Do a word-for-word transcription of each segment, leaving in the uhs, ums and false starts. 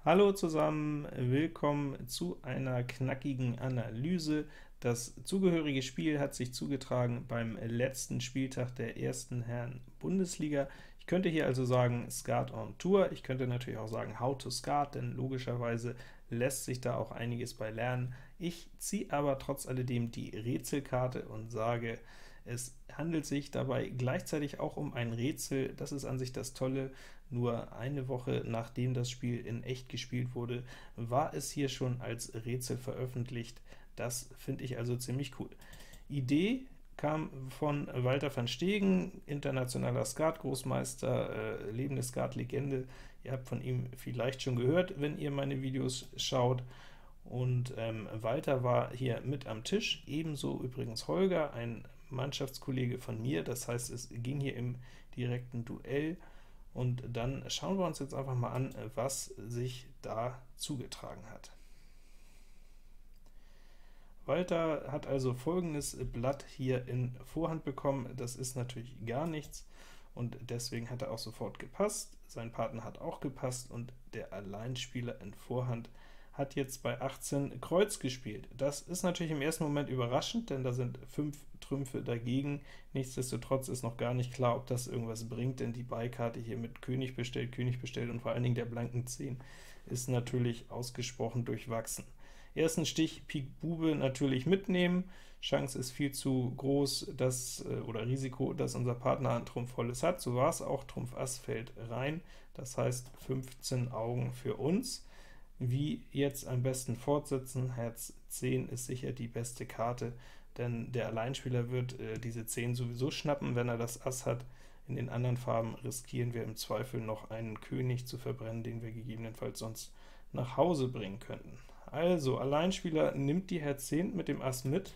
Hallo zusammen, willkommen zu einer knackigen Analyse. Das zugehörige Spiel hat sich zugetragen beim letzten Spieltag der ersten Herren-Bundesliga. Ich könnte hier also sagen Skat on Tour, ich könnte natürlich auch sagen How to Skat, denn logischerweise lässt sich da auch einiges bei lernen. Ich ziehe aber trotz alledem die Rätselkarte und sage, es handelt sich dabei gleichzeitig auch um ein Rätsel. Das ist an sich das Tolle. Nur eine Woche nachdem das Spiel in echt gespielt wurde, war es hier schon als Rätsel veröffentlicht. Das finde ich also ziemlich cool. Idee kam von Walter van Stegen, internationaler Skat-Großmeister, äh, lebende Skat-Legende. Ihr habt von ihm vielleicht schon gehört, wenn ihr meine Videos schaut. Und ähm, Walter war hier mit am Tisch, ebenso übrigens Holger, ein Mannschaftskollege von mir, das heißt, es ging hier im direkten Duell. Und dann schauen wir uns jetzt einfach mal an, was sich da zugetragen hat. Walter hat also folgendes Blatt hier in Vorhand bekommen, das ist natürlich gar nichts, und deswegen hat er auch sofort gepasst, sein Partner hat auch gepasst, und der Alleinspieler in Vorhand hat jetzt bei achtzehn Kreuz gespielt. Das ist natürlich im ersten Moment überraschend, denn da sind fünf Trümpfe dagegen. Nichtsdestotrotz ist noch gar nicht klar, ob das irgendwas bringt, denn die Beikarte hier mit König bestellt, König bestellt und vor allen Dingen der blanken zehn ist natürlich ausgesprochen durchwachsen. Ersten Stich Pik Bube natürlich mitnehmen, Chance ist viel zu groß, dass, oder Risiko, dass unser Partner ein Trumpf volles hat, so war es auch, Trumpf Ass fällt rein, das heißt fünfzehn Augen für uns. Wie jetzt am besten fortsetzen? Herz zehn ist sicher die beste Karte, denn der Alleinspieler wird äh, diese zehn sowieso schnappen, wenn er das Ass hat. In den anderen Farben riskieren wir im Zweifel noch einen König zu verbrennen, den wir gegebenenfalls sonst nach Hause bringen könnten. Also, Alleinspieler nimmt die Herz zehn mit dem Ass mit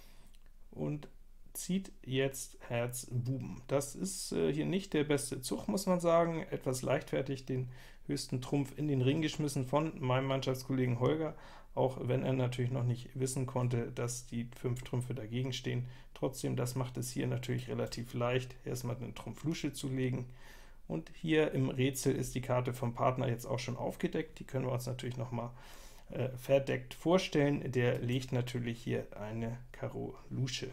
und zieht jetzt Herz Buben. Das ist äh, hier nicht der beste Zug, muss man sagen, etwas leichtfertig den höchsten Trumpf in den Ring geschmissen von meinem Mannschaftskollegen Holger, auch wenn er natürlich noch nicht wissen konnte, dass die fünf Trümpfe dagegen stehen. Trotzdem, das macht es hier natürlich relativ leicht, erstmal einen Trumpf Lusche zu legen. Und hier im Rätsel ist die Karte vom Partner jetzt auch schon aufgedeckt, die können wir uns natürlich noch mal äh, verdeckt vorstellen. Der legt natürlich hier eine Karo Lusche.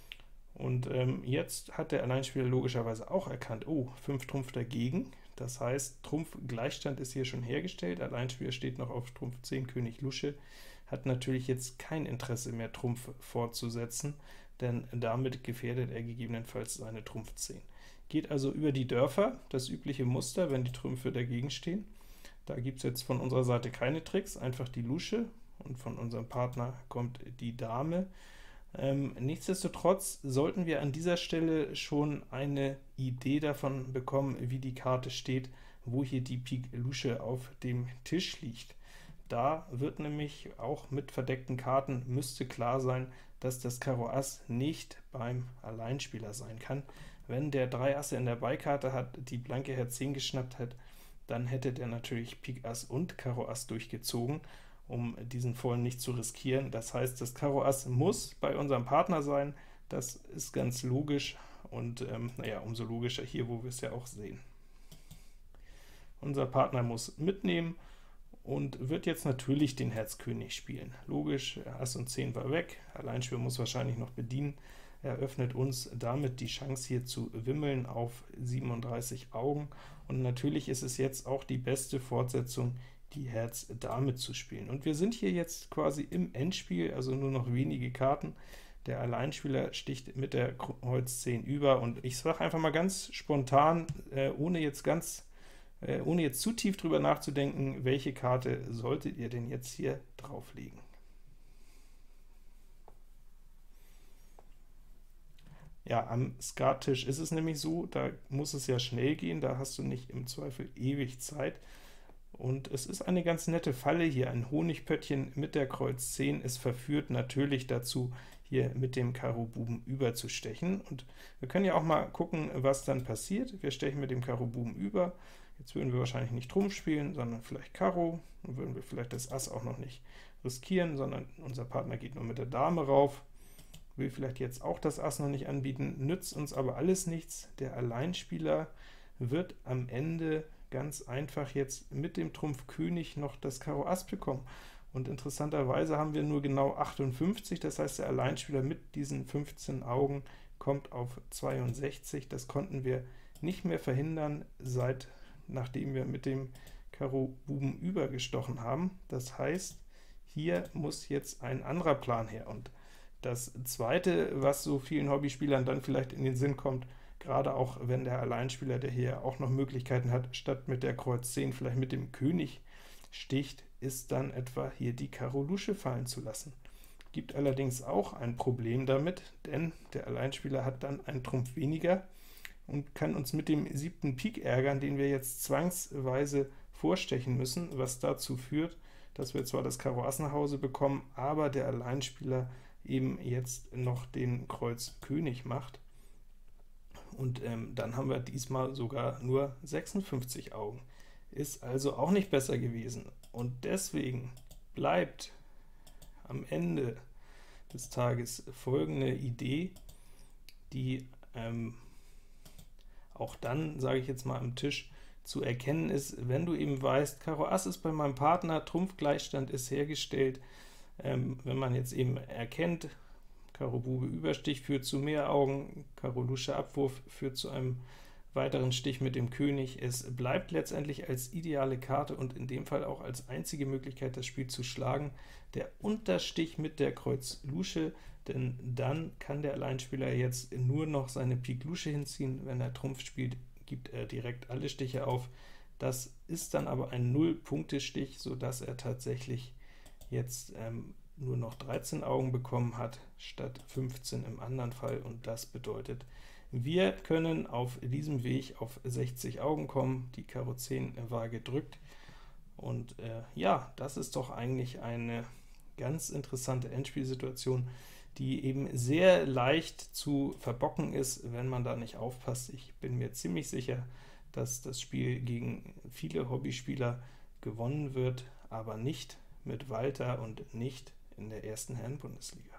Und ähm, jetzt hat der Alleinspieler logischerweise auch erkannt, oh, fünf Trumpf dagegen, das heißt, Trumpf-Gleichstand ist hier schon hergestellt, Alleinspieler steht noch auf Trumpf zehn, König Lusche, hat natürlich jetzt kein Interesse mehr, Trumpf fortzusetzen, denn damit gefährdet er gegebenenfalls seine Trumpf zehn. Geht also über die Dörfer, das übliche Muster, wenn die Trümpfe dagegen stehen. Da gibt es jetzt von unserer Seite keine Tricks, einfach die Lusche, und von unserem Partner kommt die Dame. Ähm, nichtsdestotrotz sollten wir an dieser Stelle schon eine Idee davon bekommen, wie die Karte steht, wo hier die Pik Lusche auf dem Tisch liegt. Da wird nämlich auch mit verdeckten Karten, müsste klar sein, dass das Karo Ass nicht beim Alleinspieler sein kann. Wenn der drei Asse in der Beikarte hat, die blanke Herz zehn geschnappt hat, dann hätte der natürlich Pik Ass und Karo Ass durchgezogen, um diesen Vollen nicht zu riskieren. Das heißt, das Karo Ass muss bei unserem Partner sein, das ist ganz logisch, und ähm, naja, umso logischer hier, wo wir es ja auch sehen. Unser Partner muss mitnehmen und wird jetzt natürlich den Herz König spielen. Logisch, Ass und zehn war weg, Alleinspieler muss wahrscheinlich noch bedienen, eröffnet uns damit die Chance hier zu wimmeln auf siebenunddreißig Augen, und natürlich ist es jetzt auch die beste Fortsetzung, die Herz Dame zu spielen. Und wir sind hier jetzt quasi im Endspiel, also nur noch wenige Karten. Der Alleinspieler sticht mit der Kreuz zehn über, und ich sage einfach mal ganz spontan, äh, ohne jetzt ganz äh, ohne jetzt zu tief drüber nachzudenken, welche Karte solltet ihr denn jetzt hier drauflegen? Ja, am Skattisch ist es nämlich so, da muss es ja schnell gehen, da hast du nicht im Zweifel ewig Zeit. Und es ist eine ganz nette Falle hier, ein Honigpöttchen mit der Kreuz zehn. Es verführt natürlich dazu, hier mit dem Karo Buben überzustechen. Und wir können ja auch mal gucken, was dann passiert. Wir stechen mit dem Karo Buben über. Jetzt würden wir wahrscheinlich nicht Trumpf spielen, sondern vielleicht Karo. Dann würden wir vielleicht das Ass auch noch nicht riskieren, sondern unser Partner geht nur mit der Dame rauf. Will vielleicht jetzt auch das Ass noch nicht anbieten, nützt uns aber alles nichts. Der Alleinspieler wird am Ende ganz einfach jetzt mit dem Trumpf König noch das Karo Ass bekommen. Und interessanterweise haben wir nur genau achtundfünfzig, das heißt, der Alleinspieler mit diesen fünfzehn Augen kommt auf zweiundsechzig. Das konnten wir nicht mehr verhindern, seit nachdem wir mit dem Karo Buben übergestochen haben. Das heißt, hier muss jetzt ein anderer Plan her. Und das zweite, was so vielen Hobbyspielern dann vielleicht in den Sinn kommt, gerade auch wenn der Alleinspieler, der hier auch noch Möglichkeiten hat, statt mit der Kreuz zehn vielleicht mit dem König sticht, ist dann etwa hier die Karo Lusche fallen zu lassen. Gibt allerdings auch ein Problem damit, denn der Alleinspieler hat dann einen Trumpf weniger und kann uns mit dem siebten Pik ärgern, den wir jetzt zwangsweise vorstechen müssen, was dazu führt, dass wir zwar das Karo Ass nach Hause bekommen, aber der Alleinspieler eben jetzt noch den Kreuz König macht. Und ähm, dann haben wir diesmal sogar nur sechsundfünfzig Augen. Ist also auch nicht besser gewesen. Und deswegen bleibt am Ende des Tages folgende Idee, die ähm, auch dann, sage ich jetzt mal, am Tisch zu erkennen ist, wenn du eben weißt, Karo Ass ist bei meinem Partner, Trumpfgleichstand ist hergestellt, ähm, wenn man jetzt eben erkennt, Karo Bube Überstich führt zu mehr Augen, Karo Lusche Abwurf führt zu einem weiteren Stich mit dem König. Es bleibt letztendlich als ideale Karte und in dem Fall auch als einzige Möglichkeit, das Spiel zu schlagen, der Unterstich mit der Kreuz Lusche, denn dann kann der Alleinspieler jetzt nur noch seine Pik Lusche hinziehen. Wenn er Trumpf spielt, gibt er direkt alle Stiche auf. Das ist dann aber ein Null-Punkte-Stich, sodass er tatsächlich jetzt ähm, nur noch dreizehn Augen bekommen hat, statt fünfzehn im anderen Fall, und das bedeutet, wir können auf diesem Weg auf sechzig Augen kommen. Die Karo zehn war gedrückt, und äh, ja, das ist doch eigentlich eine ganz interessante Endspielsituation, die eben sehr leicht zu verbocken ist, wenn man da nicht aufpasst. Ich bin mir ziemlich sicher, dass das Spiel gegen viele Hobbyspieler gewonnen wird, aber nicht mit Walter und nicht in der ersten Herren-Bundesliga.